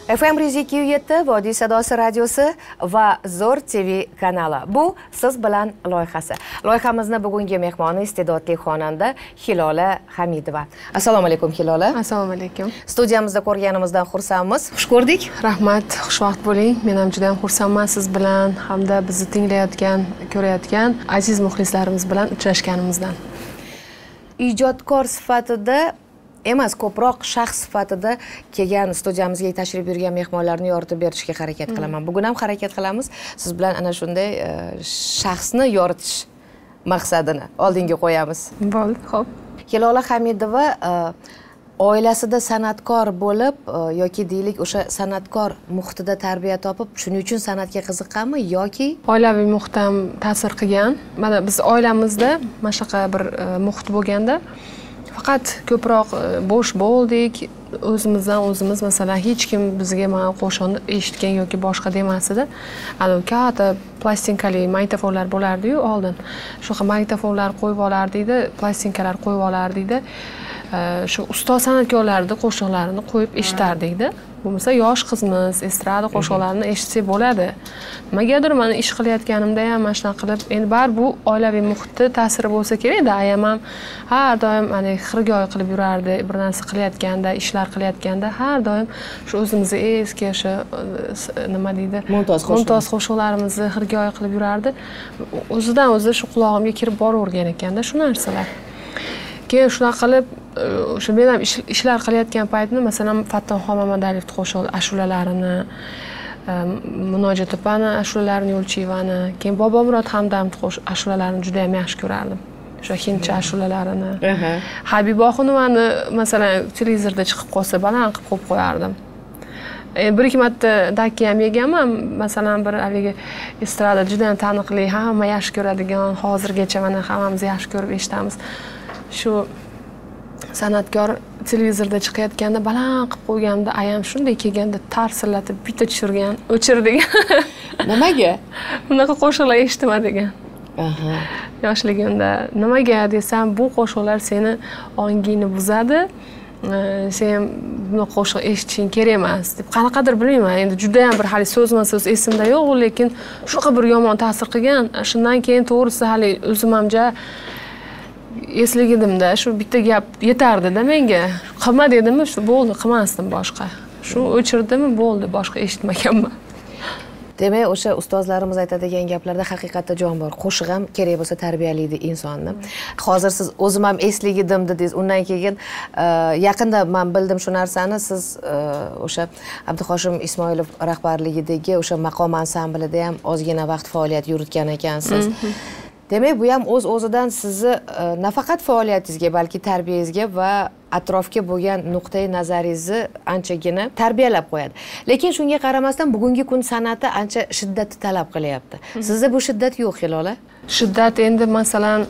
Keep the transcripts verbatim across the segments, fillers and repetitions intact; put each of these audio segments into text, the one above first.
F M bir ikki yetti Vodiy sadosi radiosi va Zo'r T V kanali. Bu siz bilan loyihasi. Loyihamizni bugungi mehmoni iste'dodli xonanda Hilola Hamidova. Assalomu alaykum Hilola. Assalomu alaykum. Studiyamizda ko'rganimizdan xursandmiz. Xush ko'rdik. Rahmat, xushvaqt bo'ling. Men ham juda ham xursandman siz bilan hamda bizni tinglayotgan, ko'rayotgan aziz muxlislarimiz bilan uchrashganimizdan. Ijodkor sifatida emas, ko'proq shaxs sifatida kelgan studiyamizga tashrif buyurgan mehmonlarni yoritib berishga harakat qilaman. Bugun ham harakat qilamiz. Siz bilan ana shunday shaxsni yoritish maqsadini oldinga qo'yamiz. Bo'ldi, xo'p. Hilola Hamidova oilasida san'atkor bo'lib yoki deylik o'sha san'atkor muhitida tarbiya topib, shuning uchun san'atga qiziqqanmi yoki oilaviy muhit ham ta'sir qilgan. Mana biz oilamizda mana shunaqa bir muhit bo'lganda faqat ko'proq bo'sh bo'ldik, o'zimizdan o'zimiz, masalan, hech kim bizga mana qo'shiqni eshitgan yoki boshqa demasdi. Ana katta plastinkali magnitofonlar bo'lardi-yu oldin. Shunaqa magnitofonlar qo'yib olardik-da, plastinkalar qo'yib olardik-da. Shu ustoz san'atkorlarning qo'shiqlarini qo'yib eshitardik-da. Bo'lmasa yosh qizmiz, estrada qo'shiqlarini eshitsak bo'ladi. Nimagadir meni ish qilayotganimda ham mana shunaqa qilib, endi bar bu oilaviy muhitda ta'siri bo'lsa kerak-da. Ayam ham har doim mana xirgoy qilib yurardi, bir narsa qilayotganda, ishlar qilayotganda har doim shu o'zimizni eski o'sha nima deydi, mumtoz mumtoz qo'shiqlarimizni xirgoy qilib yurardi. O'zidan o'zi shu qulog'imga kirib boravergan ekanda shu narsalar. Keyin shunaqa qilib, o'sha men ham ishlar qilayotgan paytni, masalan, Fattonxon Mamadaliyevning qo'shiq ashulalarini, Munojat opani ashulalarini, Yo'lchiyevani, keyin Bobomurod Hamdamovning ashulalarini juda ham yaxshi ko'rardim. O'sha hindcha ashulalarini. Habiboxonovani, masalan, televizorda chiqib qolsa, baland qilib qo'yib qo'yardim. Bir ikki marta dakki ham yeganman, masalan, bir haligi estrada juda ham taniqli, hamma yaxshi ko'radigan, hozirgacha mana hammamiz yaxshi ko'rib eshitamiz. Shu san'atkor televizorda chiqayotganda baland qilib qo'yganimda ayam shunday kelganda tarsillatib bitta tushirgan, o'chirdik. Nimaga? Bunaqa qo'shiqlar eshitma degan. Aha. Yoshligimda nimaga desam, bu qo'shiqlar seni ongingni buzadi. Sen buni qo'shiq eshitishing kerak emas deb qanaqadir bilmayman. Endi juda ham bir hali so'zma-so'z esimda yo'q, lekin shunaqa bir yomon ta'sir qilgan. Shundan keyin to'g'risi hali o'zim ham ja esligimda shu bitta gap yetardi-da menga. Qilma dedimmi, shu bo'ldi, qilmasdim boshqa. Shu o'chirdimi, bo'ldi, boshqa eshitmaganman. Demak, o'sha ustozlarimiz aytadigan gaplarda haqiqatda jon bor. Qo'shiq ham kerak bo'lsa tarbiyalaydi insonni. Hozir siz o'zim ham esligidim dedingiz. Undan keyin yaqinda men bildim shu narsani, siz o'sha Abduhoshim Ismoilov rahbarligidagi o'sha maqom ansamblida ham ozgina vaqt faoliyat yuritgan ekansiz. Demak, bu ham o'z-o'zidan sizni nafaqat faoliyatingizga, balki tarbiyangizga va atrofga bo'lgan nuqtai nazaringizni anchagina tarbiyalab qo'yadi. Lekin shunga qaramasdan bugungi kun san'ati ancha shiddatni talab qilyapti. Sizda bu shiddat yo'q, Hilola? Shiddat endi masalan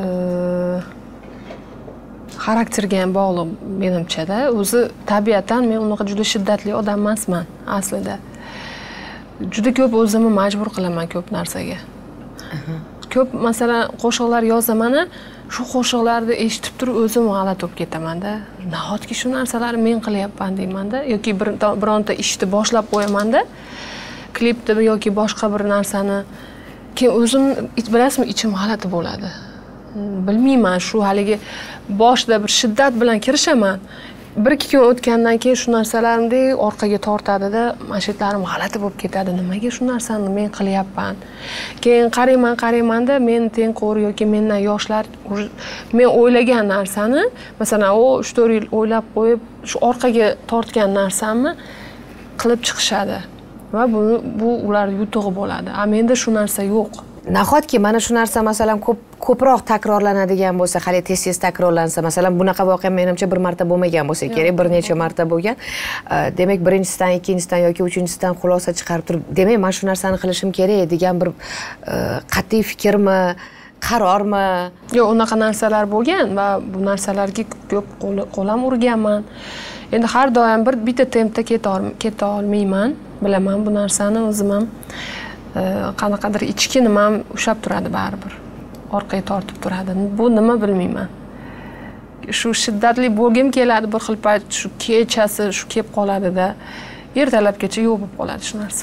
xarakterga ham bog'liq menimcha-da. O'zi tabiatan men unaqa juda shiddatli odam emasman aslida. Juda ko'p o'zimni majbur qilaman ko'p narsaga. Ko'p masalan qo'shiqlar yozaman, shu qo'shiqlarni eshitib turib o'zim g'alati bo'lib ketaman-da. Nahotki shu narsalarni men qilyapman deyman-da, yoki bir bironta ishni boshlab qo'yaman-da, klipda yoki boshqa bir narsani. Keyin o'zim bilasizmi, ichim g'alati bo'ladi. Bilmayman, shu haligi boshida bir shiddat bilan kirishaman. Bir ikki kun o'tgandan keyin shu narsalarni orqaga tortadi-da, mashitlarim g'alati bo'lib ketadi. Nimaga shu narsani men qilyapman? Keyin qarayman, qaraymanda men tengqur yoki mendan yoshlar men o'ylagan narsani, masalan, u uch to'rt yil o'ylab qo'yib, shu orqaga tortgan narsamni qilib chiqishadi. Va bu bu ular yutug'i bo'ladi. A menda shu narsa yo'q. Nahotki mana shu narsa masalan ko'p ko'proq takrorlanadigan bo'lsa, hali tez-tez takrorlansa, masalan, bunaqa voqea menimcha bir marta bo'lmagan bo'lsa kerak, bir necha marta bo'lgan. Demak, birinchisidan, ikkinchisidan yoki uchinchisidan xulosa chiqarib turib, demak, men shu narsani qilishim kerak degan bir qat'iy fikrmi, qarormi? Yo'q, unaqa narsalar bo'lgan va bu narsalarga ko'p qo'lam urganman. Endi har doim bir bitta tempda keta olmayman, bilaman bu narsani o'zim ham. Qanaqadir ichki nimam ushlab turadi baribir. Orqaga tortib turadi. Bu nima bilmayman. Shu shiddatli bo'lgim keladi bir xil payt, shu kechasi shu kelib qoladi-da. ertalabgacha yo'q bo'lib qoladi shu narsa.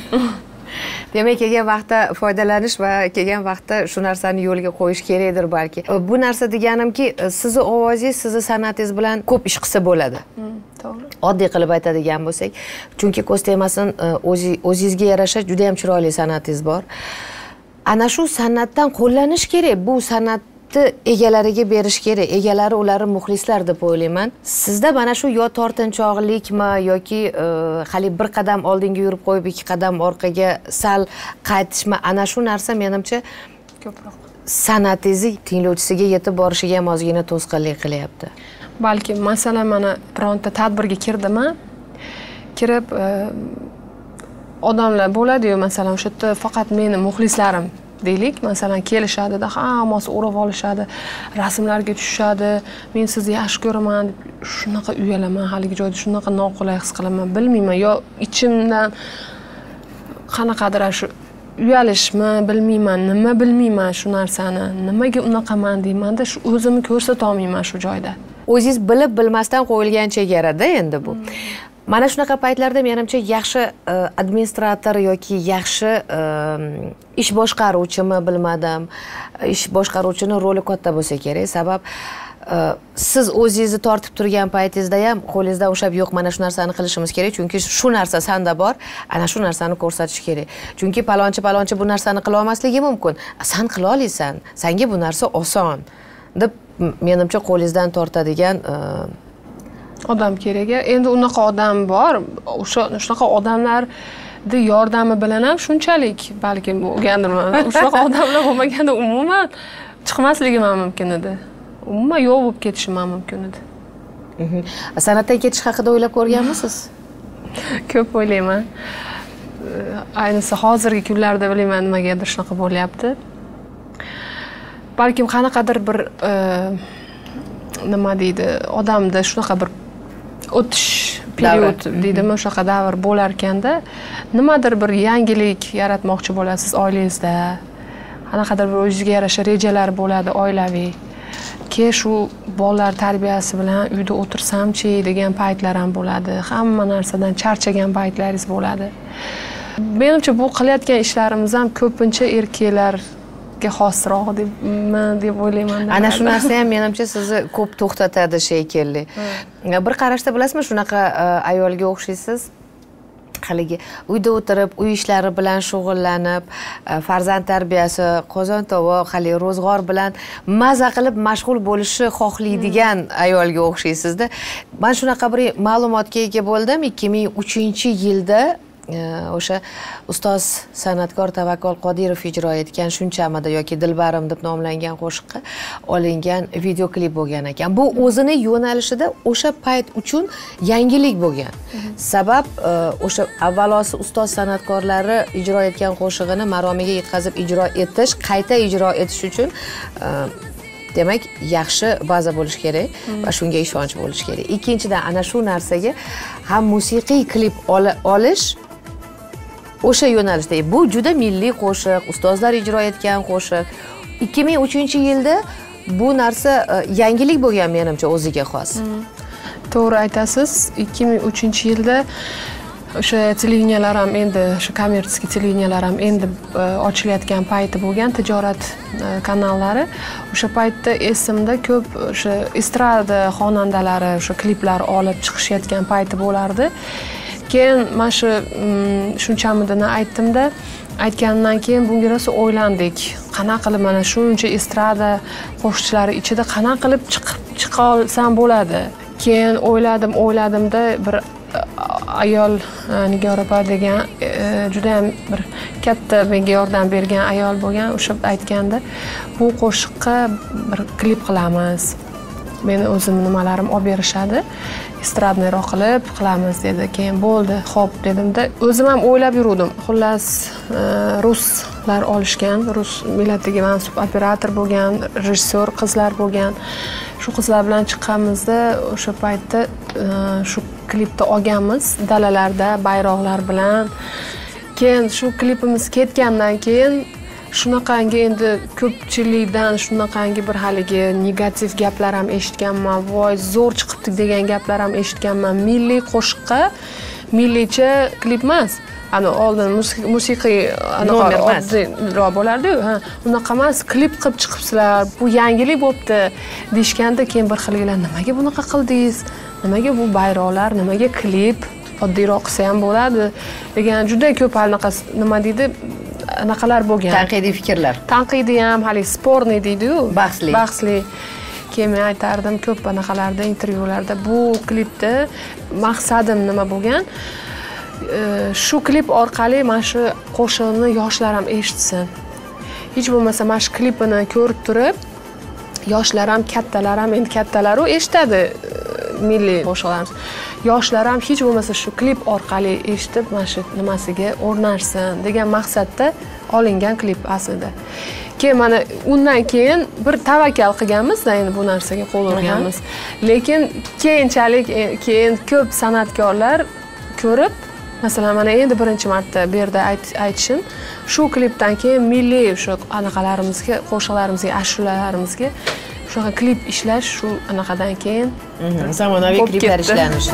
Demak, kelgan vaqtda foydalanish va kelgan vaqtda shu narsani yo'lga qo'yish kerakdir balki. Bu narsa deganimki, sizni ovozingiz, sizni san'atingiz bilan ko'p ish qilsa bo'ladi. To'g'ri. Oddiy qilib aytadigan bo'lsak, chunki ko'z tegmasin, o'zingizga yarasha juda ham chiroyli san'atingiz bor. Ana shu san'atdan qo'llanish kerak. Bu san'at egalariga berish kerak. Egalari ularni muxlislar deb o'ylayman. Sizda mana shu yo tortinchoqlikmi yoki hali bir qadam oldinga yurib qo'yib ikki qadam orqaga sal qaytishmi, ana shu narsa menimcha ko'proq san'atingizni tinglovchisiga yetib borishiga ham ozgina to'sqinlik qilyapti. Balki masalan mana bironta tadbirga kirdimmi, kirib odamlar bo'ladi-yu, masalan o'sha yerda faqat meni muxlislarim deylik, masalan kelishadi-da, hammasi o'rab olishadi, rasmlarga tushishadi, men sizni yaxshi ko'raman deb shunaqa uyalaman, haligi joyda shunaqa noqulay his qilaman, bilmayman, yo ichimdan qanaqadir shu uyalishmi, bilmayman, nima bilmayman shu narsani, nimaga unaqaman deyman-da, shu o'zimni ko'rsata olmayman shu joyda. O'zingiz bilib bilmasdan qo'yilgan chegara-da endi bu. Mana shunaqa paytlarda menimcha yaxshi administrator yoki yaxshi ish boshqaruvchimi bilmadim, ish boshqaruvchini roli katta bo'lsa kerak. Sabab siz o'zingizni tortib turgan paytingizda ham qo'lingizdan ushlab yo'q, mana shu narsani qilishimiz kerak, chunki shu narsa sanda bor, ana shu narsani ko'rsatish kerak. Chunki palonchi palonchi bu narsani qila olmasligi mumkin. Sen qila olasan, senga bu narsa oson deb menimcha qo'lingizdan tortadigan odam kerak. Endi unaqa odam bor. O'sha shunaqa odamlarni yordami bilan ham shunchalik balki bo'lgandirman. Shunaqa odamlar bo'lmaganda umuman chiqmasligi ham mumkin edi. Umuman yo'q bo'lib ketishi ham mumkin edi. San'atdan ketish haqida o'ylab ko'rganmisiz? Ko'p o'ylayman. Ayniqsa hozirgi kunlarda bilmayman nimagadir shunaqa bo'lyapti. Balkim qanaqadir bir nima deydi, odamda shunaqa bir o'tish period deydimi, o'shaqa davr bo'lar ekanda, nimadir bir yangilik yaratmoqchi bo'lasiz oilangizda. Qanaqadir bir o'zingizga yarasha rejalar bo'ladi oilaviy. Keyin shu bolalar tarbiyasi bilan uyda o'tirsamchi degan paytlar ham bo'ladi. Hamma narsadan charchagan paytlaringiz bo'ladi. Menimcha bu qilayotgan ishlarimiz ham ko'pincha erkaklar xosroq debmi deb o'ylayman. Ana shu narsa ham menimcha sizni ko'p to'xtatadi shekilli. Bir qarashda bilasizmi, shunaqa ayolga o'xshaysiz. Haligi uyda o'tirib, uy ishlari bilan shug'ullanib, farzand tarbiyasi, qozon tovoq, hali ro'zg'or bilan maza qilib mashg'ul bo'lishni xohlaydigan ayolga o'xshaysizda. Men shunaqa bir ma'lumotga ega bo'ldim. ikki ming uchinchi yilda o'sha ustoz san'atkor Tavakkol Qodirov ijro etgan Shunchami yoki Dilbarim deb nomlangan qo'shiqqa olingan video klip bo'lgan ekan. Bu o'zini yo'nalishida o'sha payt uchun yangilik bo'lgan. Sabab o'sha avvalosi ustoz san'atkorlari ijro etgan qo'shig'ini maromiga yetkazib ijro etish, qayta ijro etish uchun demak yaxshi baza bo'lish kerak va shunga ishonch bo'lish kerak. Ikkinchidan ana shu narsaga ham musiqiy klip olish o'sha yo'nalishda. Bu juda milliy qo'shiq, ustozlar ijro etgan qo'shiq. ikki ming uchinchi yilda bu narsa yangilik bo'lgan menimcha o'ziga xos. To'g'ri aytasiz. ikki ming uchinchi yilda o'sha televideniyalar ham endi, o'sha kommersiya televideniyalar ham endi ochilayotgan payti bo'lgan, tijorat kanallari. O'sha paytda esimda ko'p o'sha estrada xonandalari o'sha kliplar olib chiqishayotgan payti bo'lardi. Keyin mana shu Shunchamidan aytdimda, aytgandan keyin bunga rosa o'ylandik. Qanaqa qilib mana shuncha estrada qo'shiqchilari ichida qanaqa qilib chiqib chiqa olsam bo'ladi. Keyin o'yladim, o'yladimda bir ayol Nigor opa degan juda ham bir katta menga yordam bergan ayol bo'lgan. O'sha aytganda, bu qo'shiqqa bir klip qilamiz. Meni o'zim nimalarim olib berishadi. Estradniroq qilib qilamiz dedi. Keyin bo'ldi, xo'p dedimda, o'zim ham o'ylab yurdim. Xullas, ruslar olishgan, rus millatiga mansub operator bo'lgan, rejissyor qizlar bo'lgan. Shu qizlar bilan chiqqanimizda o'sha paytda shu klipni olganmiz, dalalarda bayroqlar bilan. Keyin shu klipimiz ketgandan keyin shunaqangi endi ko'pchilikdan shunaqangi bir haligi negativ gaplar ham eshitganman. Voy, zo'r chiqibdi degan gaplar ham eshitganman. Milliy qo'shiqqa milliycha klip emas. Ana oldin musiqiy anaqa oddiyroq bo'lardi-yu, ha. Unaqa emas, klip qilib chiqibsizlar. Bu yangilik bo'pti deyshganda, keyin bir xilgilar nimaga bunaqa qildingiz? Nimaga bu bayroqlar, nimaga klip? Oddiyroq qilsa ham bo'ladi degan juda ko'p anaqa nima deydi, anaqalar bo'lgan. Tanqidiy fikrlar. Tanqidiy ham, hali sporniy deydi-yu, bahsli. Bahsli. Keyin men aytardim ko'p anaqalarda, intervyularda bu klipda maqsadim nima bo'lgan? Shu klip orqali mana shu qo'shiqni yoshlar ham eshitsin. Hech bo'lmasa mana shu klipini ko'rib turib, yoshlar ham, kattalar ham, endi kattalar u eshitadi milliy qo'shiqlarimiz. Yoshlar ham hech bo'lmasa shu klip orqali eshitib, mana shu nimasiga o'rnashsin degan maqsadda olingan klip aslida. Keyin mana undan keyin bir tavakkal qilganmiz-da, endi bu narsaga qo'l urganmiz. Lekin keyinchalik keyin ko'p san'atkorlar ko'rib, masalan, mana endi birinchi marta bu yerda aytishim, shu klipdan keyin milliy shu anaqalarimizga, qo'shiqlarimizga, ashulalarimizga shunaqa klip ishlash shu anaqadan keyin zamonaviy kliplar ishlanishi.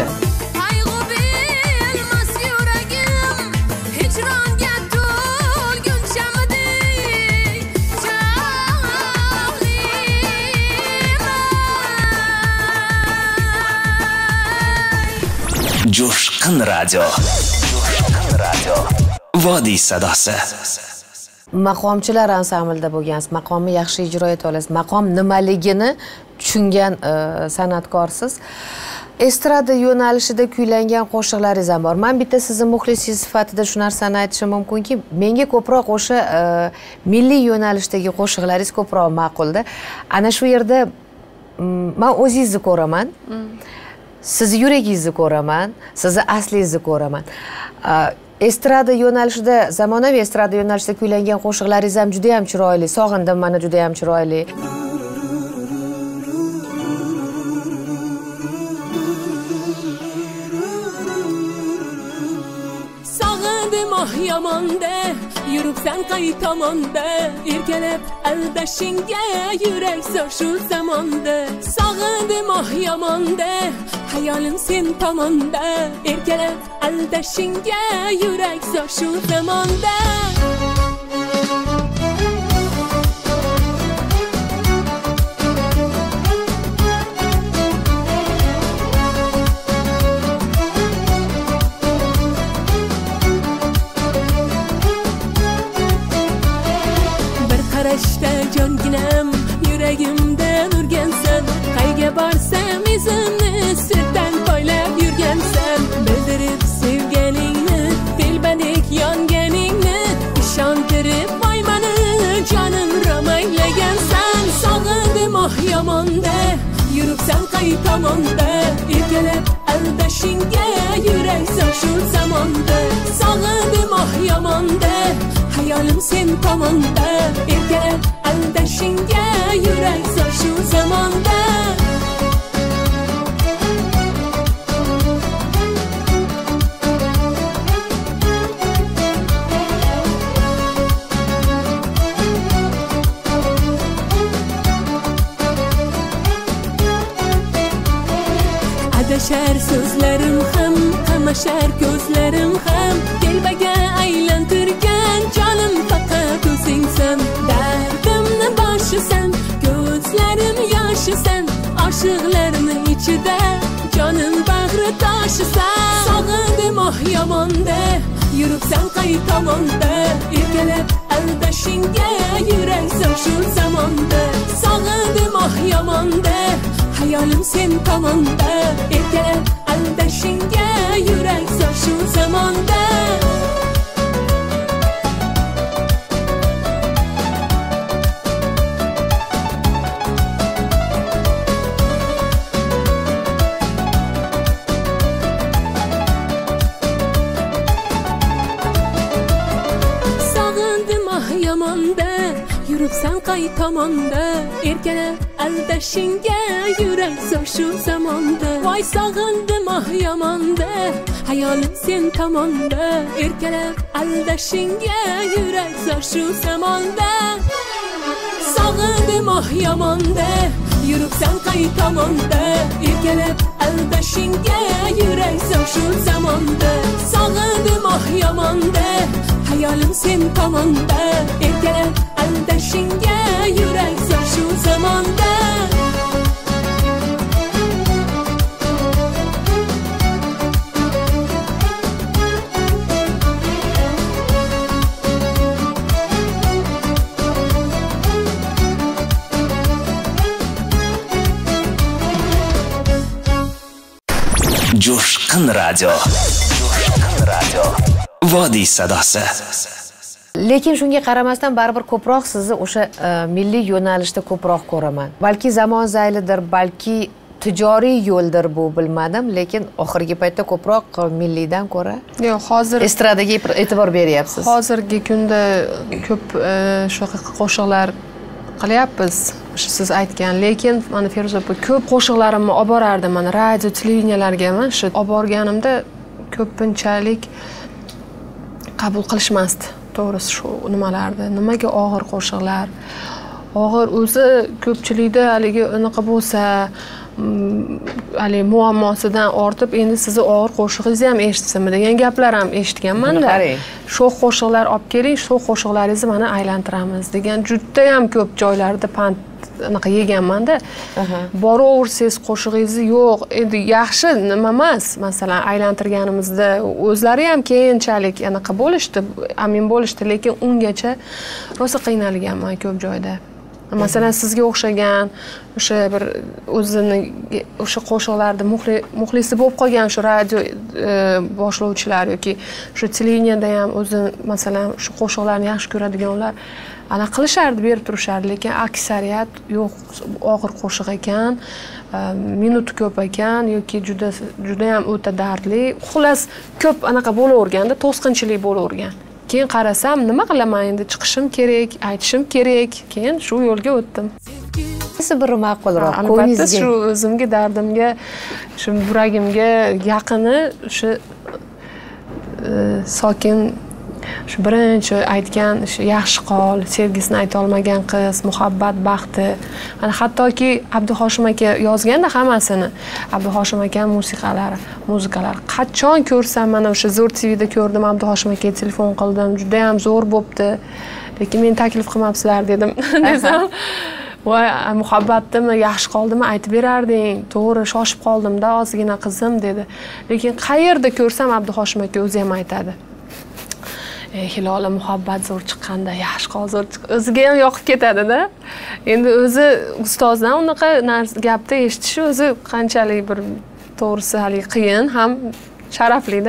Jo'shqin radio. Jo'shqin radio. Vodiy sadosi. Maqomchilar ansamblida bo'lgansiz, maqomni yaxshi ijro eta olasiz, maqom nimaligini tushungan san'atkorsiz. Estrada yo'nalishida kuylangan qo'shiqlaringiz ham bor. Men bitta sizni muxlisingiz sifatida shu narsani aytishim mumkinki, menga ko'proq o'sha milliy yo'nalishdagi qo'shiqlaringiz ko'proq ma'qulda. Ana shu yerda men o'zingizni ko'raman. Sizni yuragingizni ko'raman, sizni aslingizni ko'raman. Estrada yo'nalishida, zamonaviy estrada yo'nalishida kuylangan qo'shiqlaringiz ham juda ham chiroyli. Sog'indim, mana juda ham chiroyli. Sog'indim ah yamonda, yuribsan qaytamonda, erkalab aldashingga yurak so'r shu zamonda. Sog'indim ah yamonda, hayolim sen tomonda, erkalab aldashingga yurak so'r shu zamonda. Bir qarashda jonginam, yuragimdan urgansan, qayga borsam izimni sirtdan poylab yurgansan. Bildirib sevganingni, telbadek yonganingni, ishontirib voymani jonim romaylagansan. Sog'indim ah yamonda, yuribsan qaytamonda, erkalab aldashingga yurak so'r shu zamonda. Sog'indim ah yamonda, hayolim sen tomonda, erkalab aldashingga yurak so'r shu zamonda. Adashar so'zlarim ham, qamashar ko'zlarim ham, telbaga aylantirgan jonim faqat o'zingsan. Dardimni boshisan, ko'zlarim yoshisan, oshiqlarni ichida jonim bag'ri toshisan. Sog'indim ah yamonda, yuribsan qaytamonda, erkalab aldashingga yurak so'r shu zamonda. Sog'indim ah yamonda, hayolim sen tomonda, erkalab aldashingga yurak so'r shu zamonda. Sog'indim ah yamonda, yuribsan qaytamonda, erkalab aldashingga yurak so'r shu zamonda. Voy sog'indim ah yamonda, hayolim sen tomonda, erkalab aldashingga yurak so'r shu zamonda. Sog'indim ah yamonda, yuribsan qaytamonda, erkalab aldashingga yurak so'ng shu zamonda sog'indim oh yomonda hayolim sen tomonda erkalab aldashingga yurak so'ng shu zamonda Jo'shqin radio. Jo'shqin radio. Vodiy sadosi. Lekin shunga qaramasdan baribir ko'proq sizni o'sha milliy yo'nalishda ko'proq ko'raman. Balki zamon zaylidir, balki tijoriy yo'ldir bu bilmadim, lekin oxirgi paytda ko'proq milliydan ko'ra yo'q, hozir estradaga e'tibor beryapsiz. Hozirgi kunda ko'p shu qo'shiqlar qilyapmiz, siz aytgan, lekin mana Feruza opa ko'p qo'shiqlarimni olib borardim, mana radio, televideniyalarga mana shu olib borganimda ko'pinchalik qabul qilishmasdi. To'g'risi shu nimalardi, nimaga og'ir qo'shiqlar. Og'ir o'zi ko'pchilikda haligi unaqa bo'lsa, hali muammosidan ortib endi sizni og'ir qo'shig'ingizni ham eshitsinmi degan gaplar ham eshitganman-da. Sho'x qo'shiqlar olib keling, sho'x qo'shiqlaringizni mana aylantiramiz degan juda ham ko'p joylarda pand anaqa yeganman-da. Boraversangiz qo'shig'ingizni yo'q, endi yaxshi nima emas, masalan, aylantirganimizda o'zlari ham keyinchalik anaqa bo'lishdi, amin bo'lishdi, lekin ungacha rosa qiynalganman ko'p joyda. Masalan, sizga o'xshagan o'sha bir o'zini o'sha qo'shiqlarda muxlisi bo'lib qolgan shu radio boshlovchilar yoki shu televideniyada ham o'zi masalan shu qo'shiqlarni yaxshi ko'radiganlar ana qilishardi, berib turishardi, lekin aksariyat yo'q, og'ir qo'shiq ekan, minuti ko'p ekan yoki juda juda ham o'ta dardli. Xullas, ko'p anaqa bo'laverganda, to'sqinchilik bo'lavergan. Keyin qarasam, nima qilaman endi, chiqishim kerak, aytishim kerak. Keyin shu yo'lga o'tdim. Qaysi biri ma'qulroq? Albatta shu o'zimga dardimga, shu yuragimga yaqini shu sokin shu birinchi aytgan shu yaxshi qol, sevgisini ayta olmagan qiz, muhabbat baxti. Mana hattoki Abduhoshim aka yozganda hammasini. Abduhoshim aka musiqalari, muzikalar. Qachon ko'rsam, mana o'sha Zo'r T V'da ko'rdim, Abduhoshim akaga telefon qildim. Juda ham zo'r bo'pti. Lekin men taklif qilmabsizlar dedim. Desam, voy, muhabbatdimi, yaxshi qoldimi aytib berarding. To'g'ri, shoshib qoldim-da, ozgina qizim dedi. Lekin qayerda ko'rsam Abduhoshim aka o'zi ham aytadi. Hilola muhabbat zo'r chiqqanda, yaxshi qol zo'r chiq. O'ziga ham yoqib ketadi-da. Endi o'zi ustozdan unaqa gapni eshitish o'zi qanchalik bir to'g'risi hali qiyin ham sharafli-da.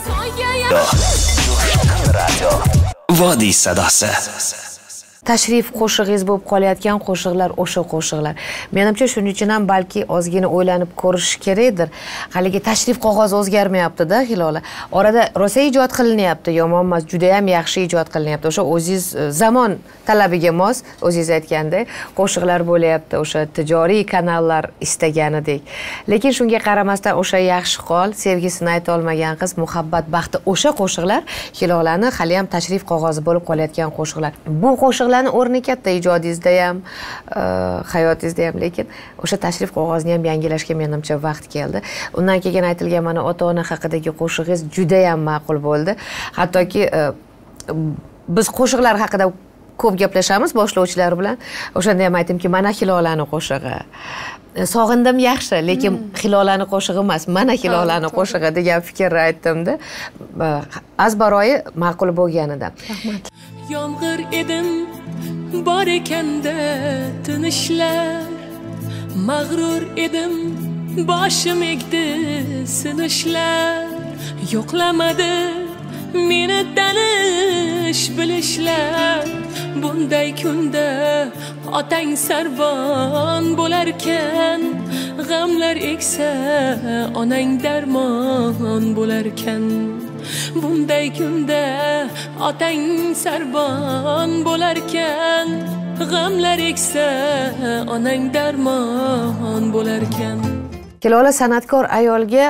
Radio. Vodiy sadosi. Tashrif qo'shig'ingiz bo'lib qolayotgan qo'shiqlar o'sha qo'shiqlar. Menimcha shuning uchun ham balki ozgina o'ylanib ko'rish kerakdir. Haligi tashrif qog'ozi o'zgarmayapti-da, Hilola. Orada rosa ijod qilinyapti, yomon emas, juda ham yaxshi ijod qilinyapti. O'sha o'zingiz zamon talabiga mos, o'zingiz aytgandek, qo'shiqlar bo'layapti, o'sha tijoriy kanallar istaganidek. Lekin shunga qaramasdan o'sha yaxshi qol, sevgisini ayta olmagan qiz, muhabbat baxti o'sha qo'shiqlar Hilolani hali ham tashrif qog'ozi bo'lib qolayotgan qo'shiqlar. Bu qo'shiqlar o'rni katta ijodingizda ham, hayotingizda ham, lekin o'sha tashrif qog'ozini ham yangilashga menimcha vaqt keldi. Undan keyin aytilgan mana ota-ona haqidagi qo'shig'ingiz juda ham ma'qul bo'ldi. Hattoki biz qo'shiqlar haqida ko'p gaplashamiz boshlovchilar bilan. O'shanda ham aytdimki, mana Hilolani qo'shig'i. Sog'indim yaxshi, lekin Hilolani qo'shig'i emas, mana Hilolani qo'shig'i degan fikrni aytdim-da. Azbaroyi ma'qul bo'lganida. Rahmat. Yomg'ir edim bor ekanda tinishlar, mag'rur edim boshim egdi sinishlar, yo'qlamadi meni tanish bilishlar. Bunday kunda otang sarvon bo'larkan, g'amlar eksa onang darmon bo'larkan. Bunday kunda otang sarvon bo'larkan, g'amlar eksa onang darmon bo'larkan. Hilola san'atkor ayolga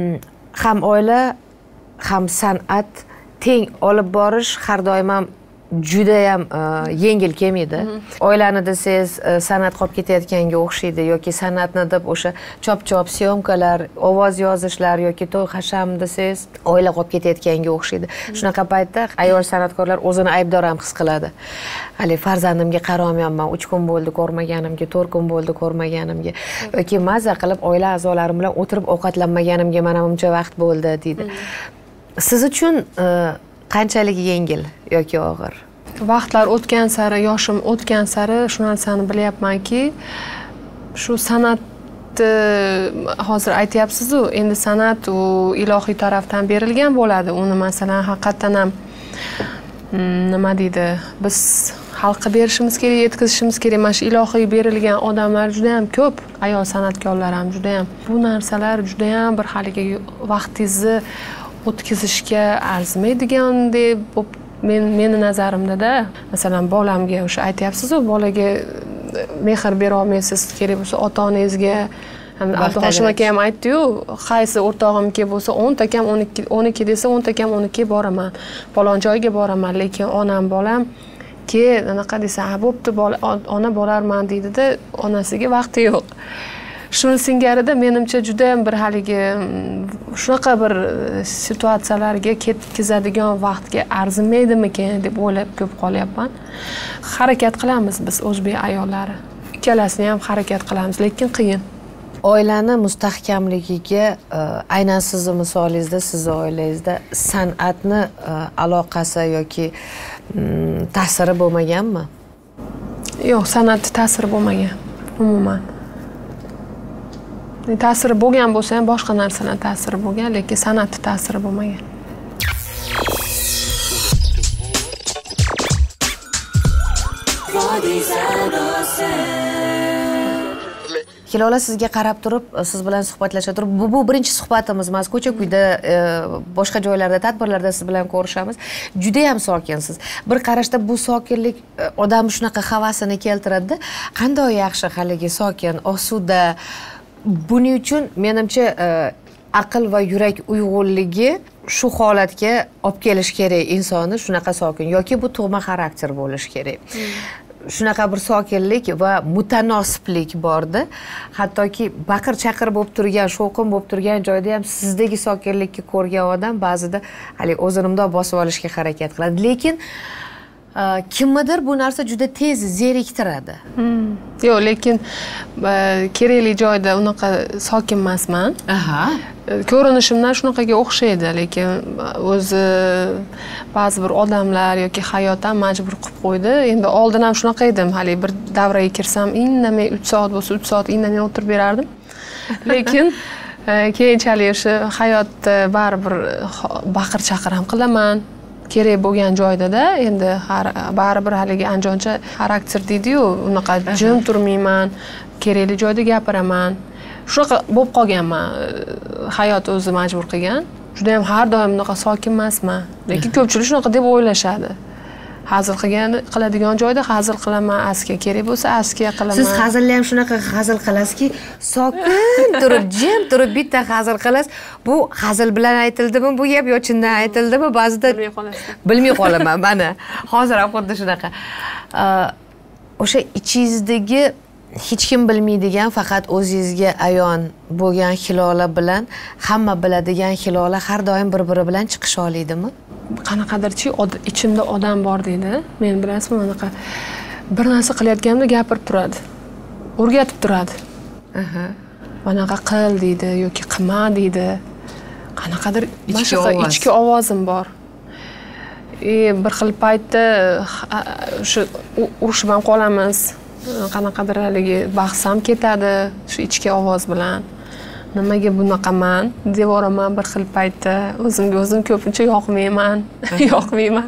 ham oila, ham san'at teng olib borish har doim ham juda ham yengil kelmaydi. Oilani desangiz san'at qolib ketayotganga o'xshaydi yoki san'atni deb o'sha chop-chop syomkalar, ovoz yozishlar yoki to'y hasham desangiz oila qolib ketayotganga o'xshaydi. Shunaqa paytda ayol san'atkorlar o'zini aybdor ham his qiladi. Hali farzandimga qarolmayapman, uch kun bo'ldi ko'rmaganimga, to'rt kun bo'ldi ko'rmaganimga yoki mazza qilib oila a'zolarim bilan o'tirib ovqatlanmaganimga mana buncha vaqt bo'ldi deydi. Siz uchun qanchalik yengil yoki og'ir? Vaqtlar o'tgan sari, yoshim o'tgan sari shu narsani bilyapmanki, shu san'atni hozir aytyapsiz-ku, endi san'at u ilohiy tarafdan berilgan bo'ladi. Uni masalan haqiqatan ham nima deydi, biz xalqqa berishimiz kerak, yetkazishimiz kerak. Mana shu ilohiy berilgan odamlar juda ham ko'p, ayol san'atkorlar ham juda ham. Bu narsalar juda ham bir haligi vaqtingizni o'tkazishga arzimaydigandek men meni nazarimda-da, masalan bolamga o'sha aytyapsiz-ku, bolaga mehr bera olmaysiz, kerak bo'lsa ota-onangizga. Abduhoshim aka ham aytdi-yu, qaysi o'rtog'imga bo'lsa o'nta kam o'n ikki desa o'nta kam o'n ikki boraman, falon joyga boraman, lekin onam bolam ke anaqa desa, ha bo'pti, ona borarman deydi-da, onasiga vaqti yo'q. Shuni singarida menimcha juda ham bir haligi shunaqa bir situatsiyalarga ketkazadigan vaqtga arzimaydimikin deb o'ylab ko'p qolyapman. Harakat qilamiz biz o'zbek ayollari. Ikkalasini ham harakat qilamiz, lekin qiyin. Oilani mustahkamligiga aynan sizni misolingizda, sizni oilangizda san'atni aloqasi yoki ta'siri bo'lmaganmi? Yo'q, san'at ta'siri bo'lmagan umuman. Ta'siri bo'lgan bo'lsa ham boshqa narsalar ta'siri bo'lgan, lekin san'at ta'siri bo'lmagan. Hilola sizga qarab turib, siz bilan suhbatlasha turib, bu, bu birinchi suhbatimiz emas. Ko'cha-kuyda, boshqa joylarda, tadbirlarda siz bilan ko'rishamiz. Juda ham sokinsiz. Bir qarashda bu sokinlik odam shunaqa havasini keltiradi. Qanday yaxshi haligi sokin, osuda. Buning uchun menimcha aql va yurak uyg'unligi shu holatga olib kelish kerak insonni, shunaqa sokin yoki bu tug'ma xarakter bo'lishi kerak. Shunaqa bir sokinlik va mutanosiblik borda. Hattoki baqir-chaqir bo'lib turgan, shovqin bo'lib turgan joyda ham sizdagi sokinlikni ko'rgan odam ba'zida hali o'zini mundoq bosib olishga harakat qiladi. Lekin kimnidir bu narsa juda tez zeriktiradi. Yo'q, lekin kerakli joyda unaqa sokin emasman. Aha. Ko'rinishimdan shunaqaga o'xshaydi, lekin o'zi ba'zi bir odamlar yoki hayot ham majbur qilib qo'ydi. Endi oldin ham shunaqa edim, hali bir davraga kirsam, indamay uch soat bo'lsa uch soat indamay o'tirib berardim. Lekin keyinchalik o'sha hayotda baribir baqir-chaqir ham qilaman. Kerak bo'lgan joyda-da, endi baribir haligi anjoncha xarakter deydi-yu, unaqa jim turmayman, kerakli joyda gapiraman. Shunaqa bo'lib qolganman. Hayot o'zi majbur qilgan. Juda ham har doim unaqa sokin emasman. Lekin ko'pchilik shunaqa deb o'ylashadi. Hazil qilgan qiladigan joyda hazil qilaman, askiya kerak bo'lsa askiya qilaman. Siz hazilni ham shunaqa hazil qilasizki, sokin turib, jim turib bitta hazil qilasiz. Bu hazil bilan aytildimi bu gap yo chindan aytildimi? Ba'zida bilmay qolasiz. Bilmay qolaman mana. Hozir ham xuddi shunaqa. O'sha ichingizdagi hech kim bilmaydigan, faqat o'zingizga ayon bo'lgan Hilola bilan hamma biladigan Hilola har doim bir-biri bilan chiqisha oladimi? Qanaqadirchi ichimda odam bor deydi. Men bilasizmi, anaqa bir narsa qilayotganimda gapirib turadi. O'rgatib turadi. Aha. Manaqa qil deydi yoki qilma deydi. Qanaqadir ichki ovozim bor. E bir xil paytda o'sha urushib ham qolamiz. Qanaqadir haligi bahs ham ketadi shu ichki ovoz bilan. Nimaga bunaqaman deb yuboraman bir xil paytda. O'zimga o'zim ko'pincha yoqmayman, yoqmayman.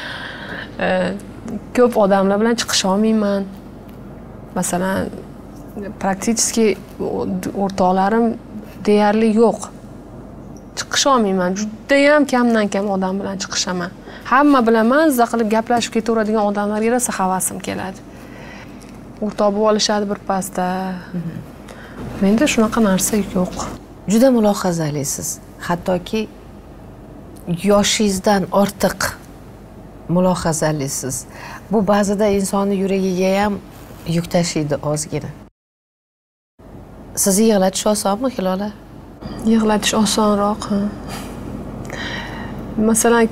Ko'p odamlar bilan chiqisha olmayman. Masalan, praktiski o'rtoqlarim deyarli yo'q. Chiqisha olmayman. Juda ham kamdan kam odam bilan chiqishaman. Hamma bilaman, za qilib gaplashib ketaveradigan odamlarga rosa havasim keladi. O'rtoq bo'lib olishadi bir pasda. Menda shunaqa narsa yo'q. Juda mulohazalisiz. Hattoki yoshingizdan ortiq mulohazalisiz. Bu ba'zida insonni yuragiga ham yuk tashiydi ozgina. Sizni yig'latish osonmi, Hilola? Yig'latish osonroq. Masalan,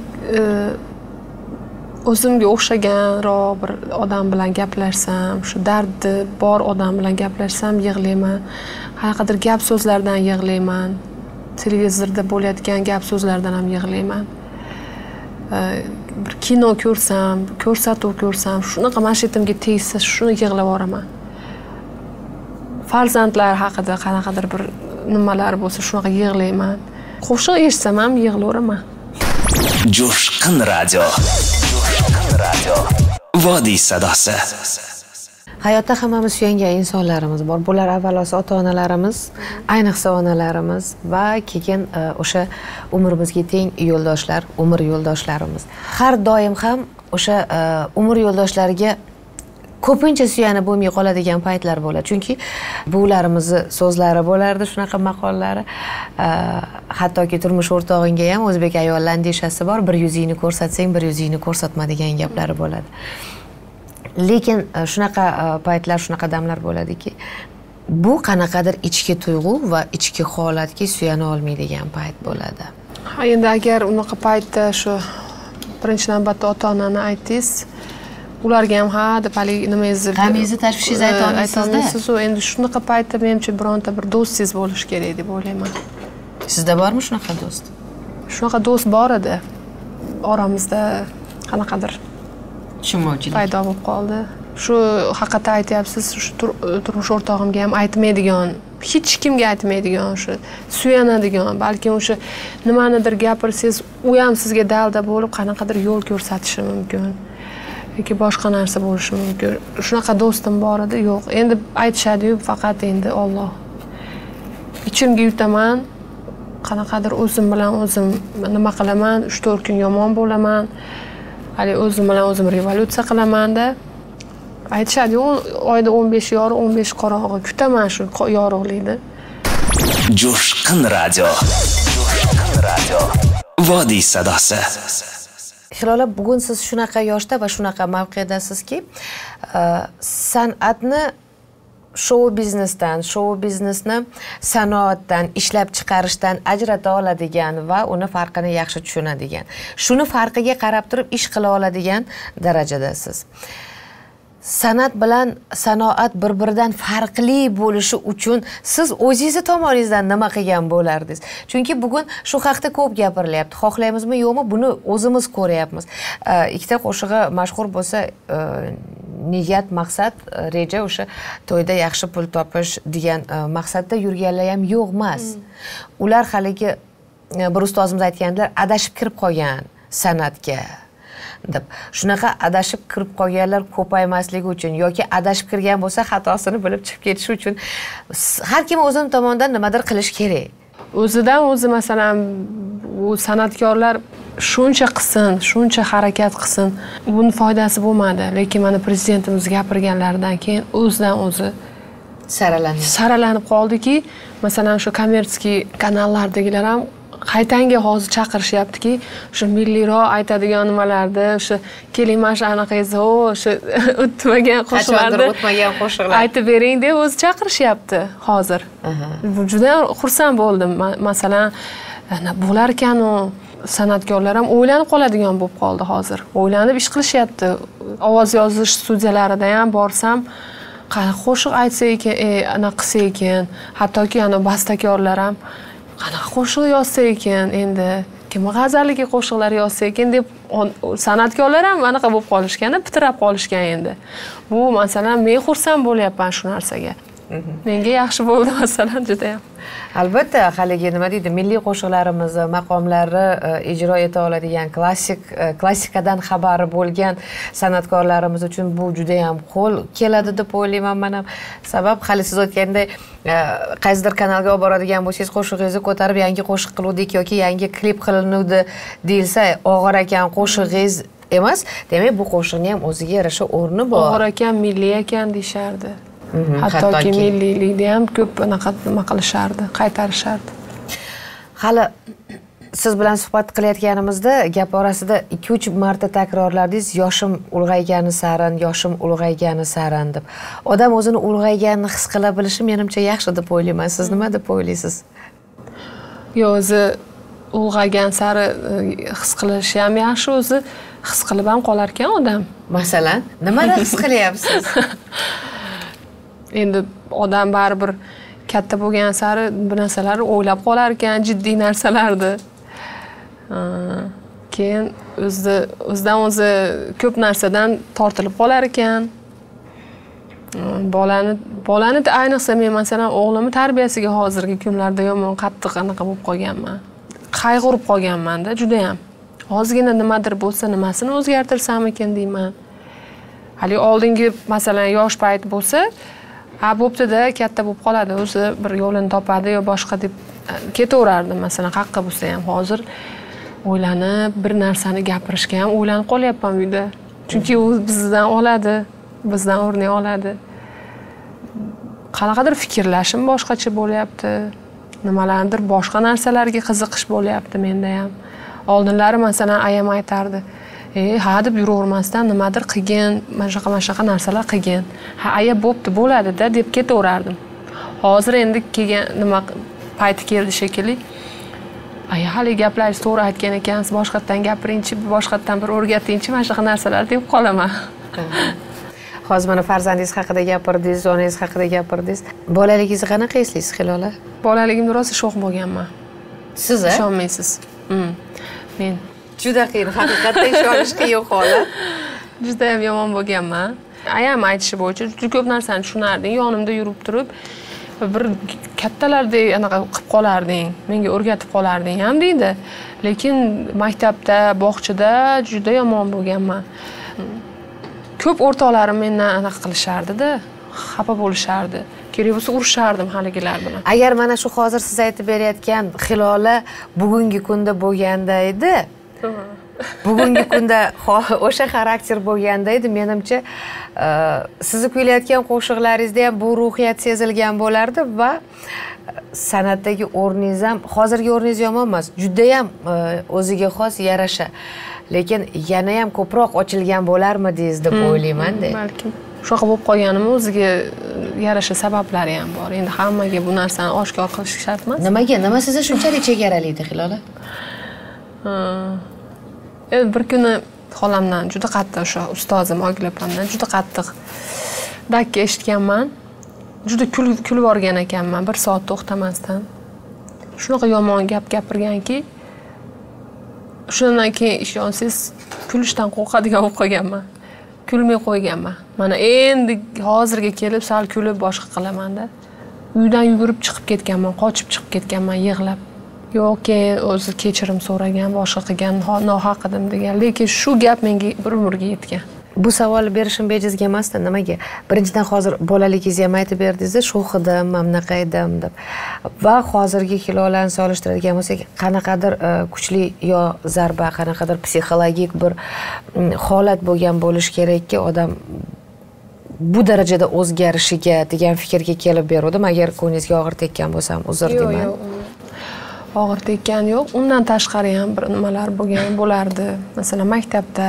o'zimga o'xshaganroq bir odam bilan gaplashsam, shu dardi bor odam bilan gaplashsam yig'layman. Qanaqadir gap so'zlardan yig'layman. Televizorda bo'layotgan gap so'zlardan ham yig'layman. Bir kino ko'rsam, ko'rsatuv ko'rsam, shunaqa mashitimga tegsa, shuni yig'lab yuboraman. Farzandlar haqida qanaqadir bir nimalar bo'lsa, shunaqa yig'layman. Qo'shiq eshitsam ham yig'laveraman. Jo'shqin radio. Jo'shqin radio. Vodiy sadosi. Hayotda hammamiz suyangan insonlarimiz bor. Bular avvalosi ota-onalarimiz, ayniqsa onalarimiz va keyin o'sha umrimizga teng yo'ldoshlar, umr yo'ldoshlarimiz. Har doim ham o'sha umr yo'ldoshlariga ko'pincha suyanib bo'lmay qoladigan paytlar bo'ladi. Chunki bularimizni so'zlari bo'lardi, shunaqa maqollari. Hattoki turmush o'rtog'ingga ham o'zbek ayol andishasi bor, bir yuzingni ko'rsatsang, bir yuzingni ko'rsatma degan gaplari bo'ladi. Lekin shunaqa paytlar, shunaqa damlar bo'ladiki, bu qanaqadir ichki tuyg'u va ichki holatga suyana olmaydigan payt bo'ladi. Ha, endi agar unaqa paytda shu birinchi navbatda ota-onani aytdingiz, ularga ham ha deb haligi nimangizni, g'amingizni, tashvishingizni ayta olmaysizda. Endi shunaqa paytda menimcha bironta bir do'stingiz bo'lishi kerak deb o'ylayman. Sizda bormi shunaqa do'st? Shunaqa do'st bor edi. Oramizda qanaqadir tushunmovchilik paydo bo'lib qoldi. Shu haqiqatda aytyapsiz, shu turmush o'rtog'imga ham aytmaydigan, hech kimga aytmaydigan, shu suyanadigan, balki o'sha nimanidir gapirsangiz, u ham sizga dalda bo'lib qanaqadir yo'l ko'rsatishi mumkin. yoki boshqa narsa bo'lishi mumkin. Shunaqa do'stim bor edi, yo'q. Endi aytishadi-yu, faqat endi Alloh. Ichimga yutaman, qanaqadir o'zim bilan o'zim nima qilaman, uch to'rt kun yomon bo'laman. Hali o'zim bilan o'zim revolyutsiya qilaman-da. Aytishadi, oyda o'n besh yorug', o'n besh qorong'i kutaman shu yorug'likni. Jo'shqin radio. Jo'shqin radio. Vodiy sadosi. Hilola, bugun siz shunaqa yoshda va shunaqa mavqedasizki, san'atni shou biznesdan, shou biznesni sanoatdan, ishlab chiqarishdan ajrata oladigan va uni farqini yaxshi tushunadigan, shuni farqiga qarab turib ish qila oladigan darajadasiz. San'at bilan sanoat bir-biridan farqli bo'lishi uchun siz o'zingizni tomoningizdan nima qilgan bo'lardingiz? Chunki bugun shu haqda ko'p gapirilyapti. Xohlaymizmi, yo'qmi, buni o'zimiz ko'ryapmiz. Ikkita qo'shig'i mashhur bo'lsa, niyat, maqsad, reja o'sha to'yda yaxshi pul topish degan maqsadda yurganlar ham yo'q emas. Ular haligi bir ustozimiz aytganlar, adashib kirib qolgan san'atga deb. Shunaqa adashib kirib qolganlar ko'paymasligi uchun yoki adashib kirgan bo'lsa xatosini bilib chiqib ketish uchun har kim o'zini tomonidan nimadir qilish kerak. O'zidan o'zi masalan u san'atkorlar shuncha qilsin, shuncha harakat qilsin, buni foydasi bo'lmadi. Lekin mana prezidentimiz gapirganlaridan keyin o'zidan o'zi saralanib saralanib qoldiki, masalan shu kommersiy kanallardagilar ham qaytanga hozir chaqirishyaptiki, shu milliyroq aytadigan nimalarni, shu keling mana shu anaqangizni, o'sha o'tmagan qo'shiqlarni, o'tmagan qo'shiqlar aytib bering deb o'zi chaqirishyapti hozir. Juda xursand bo'ldim. Masalan, bo'lar ekan-u, san'atkorlar ham o'ylanib qoladigan bo'lib qoldi hozir. O'ylanib ish qilishyapti. Ovoz yozish studiyalarida ham borsam, qanaqa qo'shiq aytsa ekan, ana qilsa ekan, hattoki ana bastakorlar ham qanaqa qo'shiq yozsa ekan, endi kim g'azalli qo'shiqlar yozsa ekan deb san'atkorlar ham anaqa bo'lib qolishgan, pitirab qolishgan endi. Bu masalan men xursand bo'lyapman shu narsaga. Menga yaxshi bo'ldi masalan juda ham. Albatta, haligi nima deydi, milliy qo'shiqlarimiz, maqomlari ijro eta oladigan klassik klassikadan xabari bo'lgan san'atkorlarimiz uchun bu juda ham qo'l keladi deb o'ylayman men ham. Sabab hali siz aytganday qaysidir kanalga olib boradigan bo'lsangiz, qo'shig'ingizni ko'tarib yangi qo'shiq qiluvdik yoki yangi klip qilinuvdi deyilsa, og'ir ekan qo'shig'ingiz emas. Demak, bu qo'shiqning ham o'ziga yarasha o'rni bor. Og'ir ekan, milliy ekan deyishardi. Hattoki milliylikni ham ko'p anaqa nima qilishardi, qaytarishardi. Hali siz bilan suhbat qilayotganimizda gap orasida ikki uch marta takrorladingiz, yoshim ulg'aygani sarin, yoshim ulg'aygani sarin deb. Odam o'zini ulg'ayganini his qila bilishi menimcha yaxshi deb o'ylayman. Siz nima deb o'ylaysiz? Yo'q, o'zi ulg'aygan sari his qilishi ham yaxshi, o'zi his qilib ham qolar ekan odam. Masalan, nimani his qilyapsiz? Endi odam baribir katta bo'lgan sari bir narsalarni o'ylab qolar ekan, jiddiy narsalarni. Keyin o'zi o'zidan o'zi ko'p narsadan tortilib qolar ekan. Bolani bolani ayniqsa men masalan o'g'limni tarbiyasiga hozirgi kunlarda yomon qattiq anaqa bo'lib qolganman. Qayg'urib qolganman-da, juda ham. Ozgina nimadir bo'lsa, nimasini o'zgartirsamikin deyman. Hali oldingi masalan yosh payt bo'lsa, ha bo'pti-da, katta bo'lib qoladi, o'zi bir yo'lini topadi yo boshqa deb ketaverardim masalan, haqqa bo'lsa ham. Hozir o'ylanib, bir narsani gapirishga ham o'ylanib qolyapman uyda. Chunki u bizdan oladi, bizdan o'rnak oladi. Qanaqadir fikrlashim boshqacha bo'lyapti. Nimalardir boshqa narsalarga qiziqish bo'lyapti menda ham. Oldinlari masalan ayam aytardi, "Ey, ha deb yuravermasdan nimadir qilgin, mana shunaqa mana shunaqa narsalar qilgin. Ha, aya bo'pti, bo'ladi-da" deb ketaverardim. Hozir endi kelgan nima payti keldi shekilli. Aya, hali gaplaringizni to'g'ri aytgan ekansiz, boshqatdan gapiringchi, boshqatdan bir o'rgatingchi, mana shunaqa narsalar deb qolaman. Hozir mana farzandingiz haqida gapirdingiz, onangiz haqida gapirdingiz. Bolaligingizni qanaqa eslaysiz, Hilola? Bolaligimda rosa sho'x bo'lganman. Siz a? Ishonmaysiz. Men juda qiyin, haqiqatda ishonish qiyin holat. Juda ham yomon bo'lganman. Ayam aytishi bo'yicha juda ko'p narsani tushunarding, yonimda yurib turib, bir kattalardek anaqa qilib qolarding, menga o'rgatib qolarding ham deydi. Lekin maktabda, bog'chada juda yomon bo'lganman. Ko'p o'rtoqlarim mendan anaqa qilishardi-da, xafa bo'lishardi. Kerak bo'lsa urishardim haligilar bilan. Agar mana shu hozir siz aytib berayotgan Hilola bugungi kunda bo'lganda edi, bugungi kunda o'sha xarakter bo'lganda edi, menimcha sizni kuylayotgan qo'shiqlaringizda ham bu ruhiyat sezilgan bo'lardi va san'atdagi o'rningiz ham, hozirgi o'rningiz yomon emas, juda ham o'ziga xos yarasha. Lekin yana ham ko'proq ochilgan bo'larmidingiz deb o'ylayman-da. Balkim shunaqa bo'lib qolganim o'ziga yarasha sabablari ham bor. Endi hammaga bu narsani oshkor qilish shart emas. Nimaga? Nima sizni shunchalik chegaralaydi, Hilola? Endi bir kuni xolamdan juda qattiq, o'sha ustozim Ogil opamdan juda qattiq dakka eshitganman. Juda kulib kulib yorgan ekanman bir soat to'xtamasdan. Shunaqa yomon gap gapirganki, shundan keyin ishonsiz kulishdan qo'rqadigan bo'lib qolganman. Kulmay qo'yganman. Mana endi hozirga kelib sal kulib boshqa qilaman-da. Uydan yugurib chiqib ketganman, qochib chiqib ketganman yig'lab. Yo'q, keyin o'zi kechirim so'ragan, boshqa qilgan, nohaq edim degan. Lekin shu gap menga bir umrga yetgan. Bu savol berishim bejizga emasdi. Nimaga? Birinchidan hozir bolaligingizni ham aytib berdingiz-da, sho'xidim, mamnaqa edim deb. Va hozirgi Hilolani solishtiradigan bo'lsak, qanaqadir kuchli yo zarba, qanaqadir psixologik bir holat bo'lgan bo'lishi kerakki, odam bu darajada o'zgarishiga degan fikrga kelib berdim. Agar ko'nglingizga og'ir tekkan bo'lsam, uzr deyman. Yo'q, og'ir tekkan yo'q. Undan tashqari ham bir nimalar bo'lgan bo'lardi. Masalan, maktabda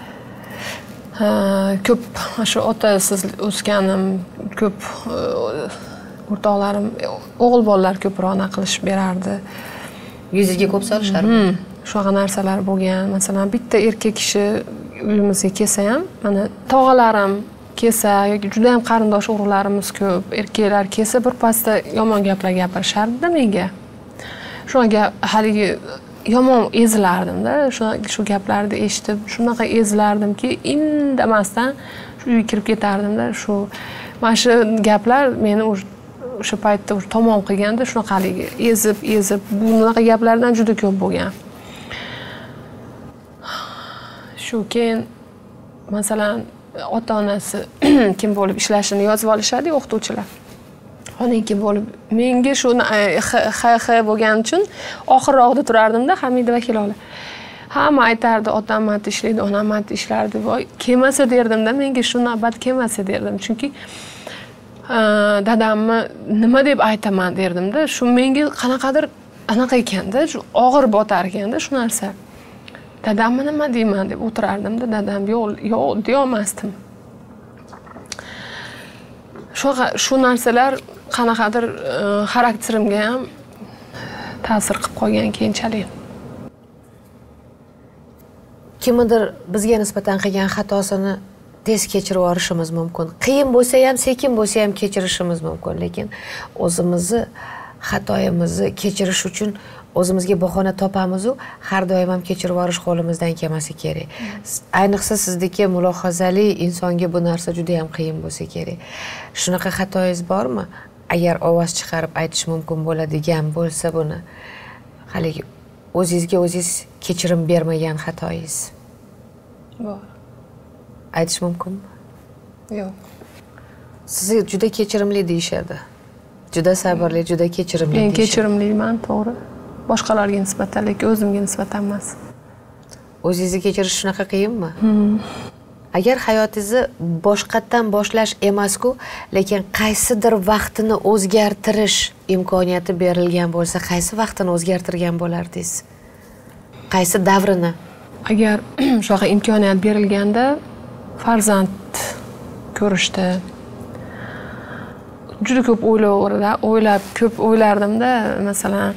ko'p shu otasiz o'sganim, ko'p o'rtoqlarim, o'g'il bolalar ko'proq anaqa qilish berardi. Yuziga ko'p solishardi. Shunaqa narsalar bo'lgan. Masalan, bitta erkak kishi uyimizga kelsa ham, mana tog'alarim kelsa yoki juda ham qarindosh urug'larimiz ko'p, erkaklar kelsa birpasda yomon gaplar gapirishardi menga. Shunaqa haligi yomon ezilardim-da, shu gaplarni eshitib, shunaqa ezilardimki, indamasdan shu uyga kirib ketardim-da, shu mana shu gaplar meni o'sha paytda tamom qilganda shunaqaligi ezib, ezib, bunaqa gaplardan juda ko'p bo'lgan. Shu keyin masalan, ota-onasi kim bo'lib ishlashini yozib olishadi, o'qituvchilar. Xoniki bo'lib, menga shu ha-ha bo'lgani uchun oxirroqda turardim-da, Hamida va Hilola. Hamma aytardi, otam marta ishlaydi, onam marta ishlardi. Voy, kelmasa derdim-da, menga shu navbat kelmasa derdim. Chunki dadamni nima deb aytaman derdim-da, shu menga qanaqadir anaqa ekanda, og'ir botar ekanda shu narsa. Dadamni nima deyman deb o'tirardim-da, dadam yo'q, yo'q deya olmasdim. Shu shu narsalar qanaqadir xarakterimga ham ta'sir qilib qolgan keyinchalik. Kimdir bizga nisbatan qilgan xatosini tez kechirib olishimiz mumkin. Qiyin bo'lsa ham, sekin bo'lsa ham kechirishimiz mumkin, lekin o'zimizni xatoyimizni kechirish uchun o'zimizga bahona topamiz-u, har doim ham kechirib olish qo'limizdan kelmasa kerak. Ayniqsa sizdagi mulohazali insonga bu narsa juda ham qiyin bo'lsa kerak. Shunaqa xatoyingiz bormi? Agar ovoz chiqarib aytish mumkin bo'ladigan bo'lsa buni, haligi o'zingizga o'zingiz kechirim bermagan xatoyingiz bor. Aytish mumkinmi? Yo'q. Sizni juda kechirimli deyishadi. Juda sabrli, juda kechirimli Men deyishadi. kechirimliman, to'g'ri. Boshqalarga nisbatan, lekin o'zimga nisbatan emas. O'zingizni kechirish shunaqa qiyinmi? Agar hayotingizni boshqatdan boshlash emas-ku, lekin qaysidir vaqtini o'zgartirish imkoniyati berilgan bo'lsa, qaysi vaqtini o'zgartirgan bo'lardingiz? Qaysi davrini? Agar shunaqa imkoniyat berilganda farzand ko'rishdi. Juda ko'p o'ylayverdim, o'ylab ko'p o'ylardim-da, masalan,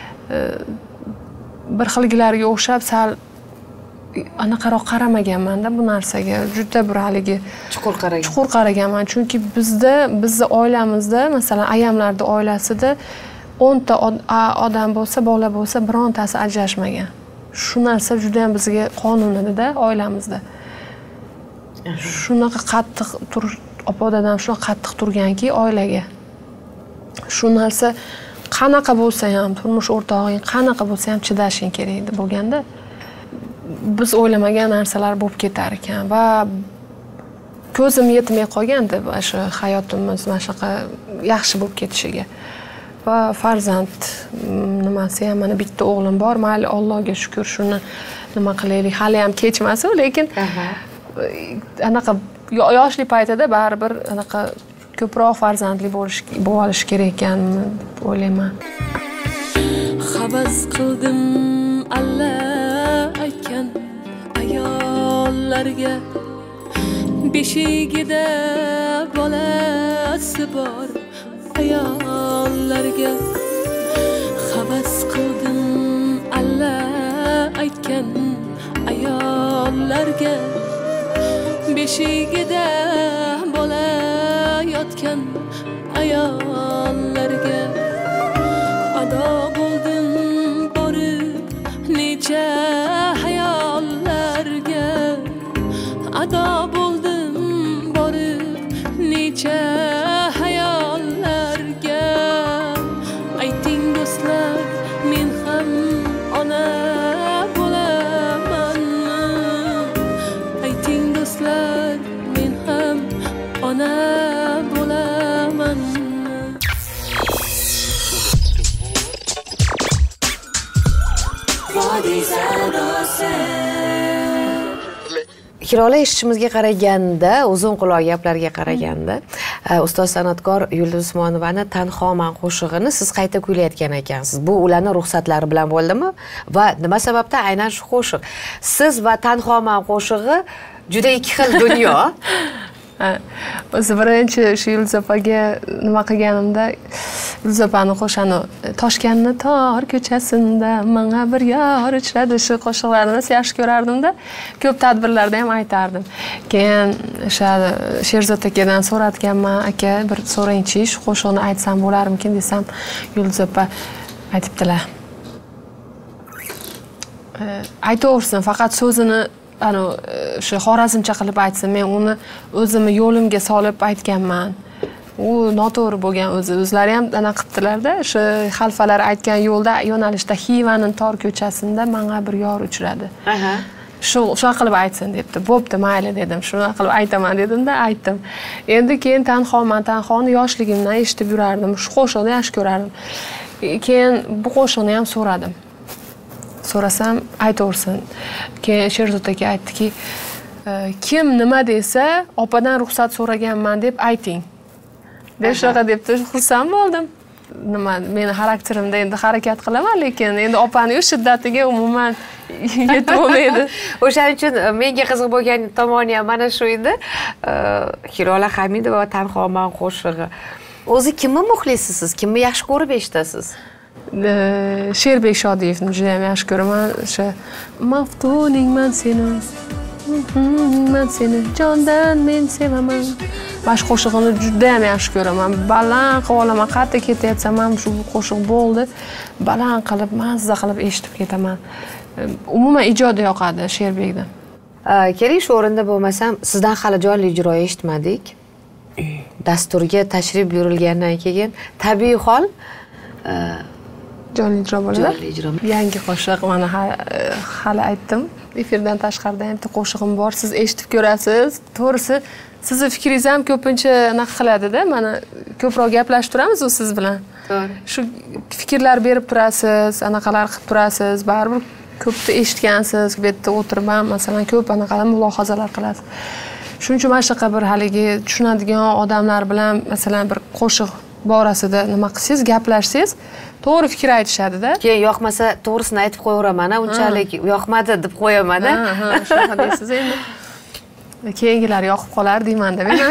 bir xilgilarga o'xshab sal anaqaroq qaramaganman-da bu narsaga. Juda bir haligi chuqur qaragan. Chuqur qaraganman, chunki bizda, bizni oilamizda, masalan, ayamlarda oilasida o'nta odam bo'lsa, bola bo'lsa, birontasi ajrashmagan. Shu narsa juda ham bizga qonun edi-da oilamizda. Shunaqa qattiq tur, opa dadam shunaqa qattiq turganki oilaga. Shu narsa qanaqa bo'lsa ham, turmush o'rtog'ing qanaqa bo'lsa ham chidashing kerak edi bo'lganda, biz o'ylamagan narsalar bo'lib ketar ekan va ko'zim yetmay qolgandi o'sha hayotimiz mana shunaqa yaxshi bo'lib ketishiga. Va farzand nimasi ham, mana bitta o'g'lim bor, mayli Allohga shukr, shuni nima qilaylik, hali ham kechmasu, lekin anaqa yoshli paytida baribir anaqa ko'proq farzandli bo'lish bo'lish kerak ekanmi deb o'ylayman. Havas qildim alla aytgan ayollarga, beshigida bolasi bor ayollarga. Havas qildim alla aytgan ayollarga, beshigida bola yotgan ayollarga. Ado bo'ldim borib necha hayollarga, ado bo'ldim borib necha hayollarga. Ayting do'stlar, men ham ona bo'lamanmi? Ayting do'stlar, men ham ona bo'lamanmi? Hirola eshitishimizga qaraganda, uzun quloq gaplarga qaraganda, ustoz san'atkor Yulduz Usmonovani Tanhoman qo'shig'ini siz qayta kuylayotgan ekansiz. Bu ularning ruxsatlari bilan bo'ldimi? Va nima sababdan aynan shu qo'shiq? Siz va Tanhoman qo'shig'i juda ikki xil dunyo. O'zi birinchi shu Yulduz opaga nima qilganimda, Yulduz opani qo'shani Toshkentning tor ko'chasinda menga bir yor uchradi, shu qo'shiqlarni yaxshi ko'rardim-da, ko'p tadbirlarda ham aytardim. Keyin o'sha Sherzod akadan so'ratganman, aka bir so'raychi, shu qo'shiqni aytsam bo'larmikin desam, Yulduz opa aytibdilar. Aytaversin, faqat so'zini ana shu xorazmcha qilib aytsin, men uni o'zimni yo'limga solib aytganman. U noto'g'ri bo'lgan o'zi. O'zlari ham ana qilibdilar-da, shu xalfalar aytgan yo'lda, yo'nalishda Xivaning tor ko'chasida menga bir yor uchradi. Aha. Shu shunaqa qilib aytsin debdi. Bo'pti, mayli dedim. Shunaqa qilib aytaman dedim-da, aytdim. Endi keyin Tanhoman, Tanhoni yoshligimdan eshitib yurardim. Shu qo'shiqni yaxshi ko'rardim. Keyin bu qo'shiqni ham so'radim. So'rasam aytaversin. Keyin Sherzod aka aytdiki, kim nima desa, opadan ruxsat so'raganman deb ayting. Deb shunaqa debdi, xursand bo'ldim. nima meni xarakterimda endi harakat qilaman, lekin endi opani shu shiddatiga umuman yetib olmaydi. O'shaning uchun menga qiziq bo'lgan tomoni ham mana shu edi. Hilola Hamidova Tanhoman qo'shig'i. O'zi kimni muxlisisiz? Kimni yaxshi ko'rib eshitasiz? Sherbek Shodiyevni juda ham yaxshi ko'raman. O'sha maftuningman seni. Men seni jondan men sevaman. Bash qo'shig'ini juda ham yaxshi ko'raman. Baland qilib olaman, qayerda ketyapsam ham shu qo'shiq bo'ldi. Baland qilib, mazza qilib eshitib ketaman. Umuman ijodi yoqadi Sherbekdan. Keling, shu o'rinda bo'lmasam, sizdan hali jonli ijro eshitmadik. Dasturga tashrif buyurilgandan keyin tabiiy hol jonli ijro bo'ladi. Jonli ijro. Yangi qo'shiq, mana hali aytdim. Efirdan tashqarida ham bitta qo'shig'im bor. Siz eshitib ko'rasiz. To'g'risi, sizni fikringiz ham ko'pincha anaqa qiladi-da. Mana ko'proq gaplashib turamiz u siz bilan. To'g'ri. Shu fikrlar berib turasiz, anaqalar qilib turasiz. Baribir ko'pni eshitgansiz, bu yerda o'tirib ham masalan ko'p anaqalar mulohazalar qilasiz. Shuning uchun mana shunaqa bir haligi tushunadigan odamlar bilan masalan bir qo'shiq borasida nima qilsangiz, gaplashsangiz, to'g'ri fikr aytishadi-da. Keyin yoqmasa to'g'risini aytib qo'yaveraman, unchalik yoqmadi deb qo'yaman-da. Ha, shunaqa deysiz endi. Keyingilar yoqib qolar deyman-da men.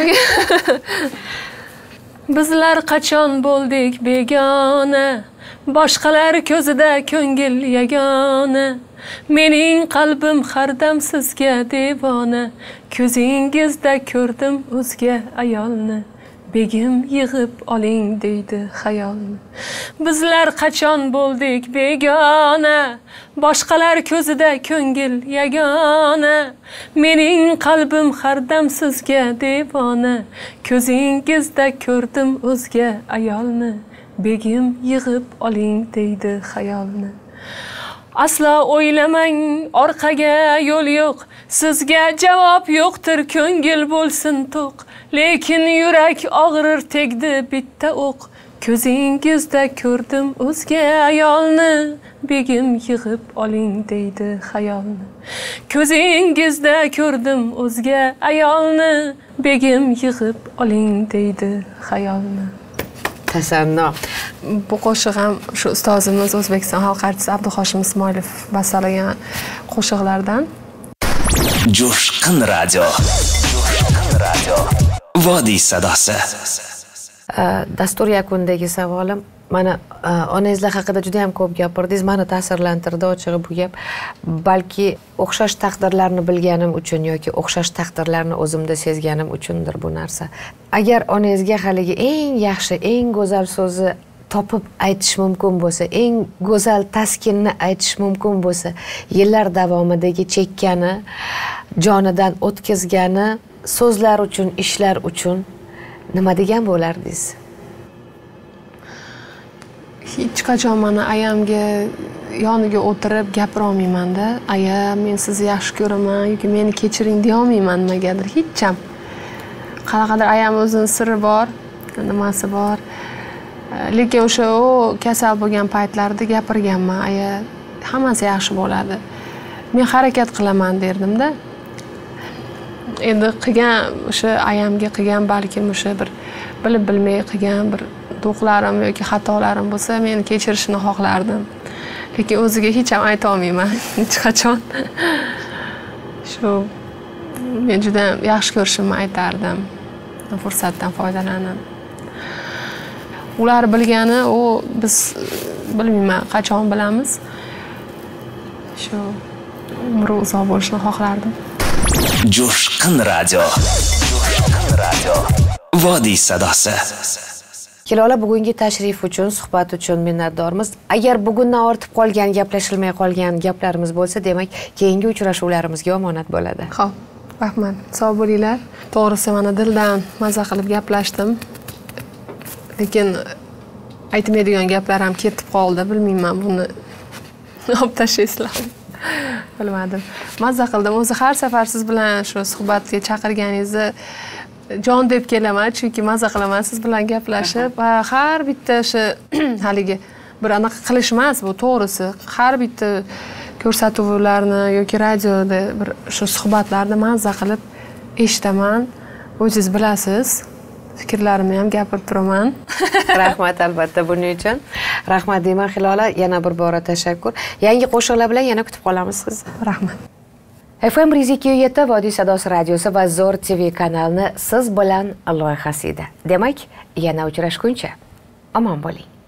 Bizlar qachon bo'ldik begona, boshqalar ko'zida ko'ngil yagona. Mening qalbim har dam sizga devona, ko'zingizda ko'rdim o'zga ayolni. Begim yig'ib oling deydi xayolni. Bizlar qachon bo'ldik begona, boshqalar ko'zida ko'ngil yagona. Mening qalbim har dam sizga devona, ko'zingizda ko'rdim o'zga ayolni. Begim yig'ib oling deydi xayolni. Aslo o'ylamang, orqaga yo'l yo'q, sizga javob yo'qdir, ko'ngil bo'lsin to'q. Lekin yurak og'rir tegdi bitta o'q. Ko'zingizda ko'rdim o'zga ayolni, begim yig'ib oling deydi xayolni. Ko'zingizda ko'rdim o'zga ayolni, begim yig'ib oling deydi xayolni. Tasanno. Bu qo'shiq ham shu ustozimiz O'zbekiston xalq artisti Abduhoshim Ismoilov bastalagan qo'shiqlardan. Jo'shqin radio. Jo'shqin radio. Vodiy sadosi. Dastur yakunidagi savolim, mana onangizlar haqida juda ham ko'p gapirdingiz, meni ta'sirlantirdi ochig'i bu gap. Balki o'xshash taqdirlarni bilganim uchun yoki o'xshash taqdirlarni o'zimda sezganim uchundir bu narsa. Agar onangizga haligi eng yaxshi, eng go'zal so'zni topib aytish mumkin bo'lsa, eng go'zal taskinni aytish mumkin bo'lsa, yillar davomidagi chekkani, jonidan o'tkazgani so'zlar uchun, ishlar uchun nima degan bo'lardingiz? Hech qachon mana ayamga yoniga o'tirib gapira olmayman-da. Aya, men sizni yaxshi ko'raman yoki meni kechiring deya olmayman nimagadir, hech ham. Qanaqadir ayam o'zining siri bor, nimasi bor. Lekin o'sha u kasal bo'lgan paytlarida gapirganman, aya, hammasi yaxshi bo'ladi. Men harakat qilaman derdim-da. Endi qilgan o'sha ayamga qilgan balkim o'sha bir bilib bilmay qilgan bir do'qlarim yoki xatolarim bo'lsa, meni kechirishini xohlardim. Lekin o'ziga hech ham ayta olmayman hech qachon. Shu men juda yaxshi ko'rishimni aytardim. Fursatdan foydalanib. Ular bilgani u biz bilmayman qachon bilamiz. Shu umri uzoq bo'lishini xohlardim. Jo'shqin radio. Jo'shqin radio. Vodiy sadosi. Hilola, bugungi tashrif uchun, suhbat uchun minnatdormiz. Agar bugundan ortib qolgan, gaplashilmay qolgan gaplarimiz bo'lsa, demak, keyingi uchrashuvlarimizga omonat bo'ladi. Xo'p, rahmat. Sog' bo'linglar. To'g'risi, mana dildan maza qilib gaplashdim. Lekin aytmaydigan gaplar ham ketib qoldi. Bilmayman, buni olib tashlaysizlarmi? Bilmadim. Maza qildim. O'zi har safar siz bilan shu suhbatga chaqirganingizni jon deb kelaman, chunki maza qilaman siz bilan gaplashib va har bitta o'sha haligi bir anaqa qilish emas bu, to'g'risi. Har bitta ko'rsatuvlarni yoki radioda bir shu suhbatlarni maza qilib eshitaman. O'zingiz bilasiz. fikrlarimni ham gapirib turaman. Rahmat albatta buning uchun. Rahmat deyman Hilola, yana bir bora tashakkur. Yangi qo'shiqlar bilan yana kutib qolamiz sizni. Rahmat. F M Riziki yetti Vodiy Sadosi radiosi va Zo'r T V kanalini siz bilan loyihasi edi. Demak, yana uchrashguncha omon bo'ling.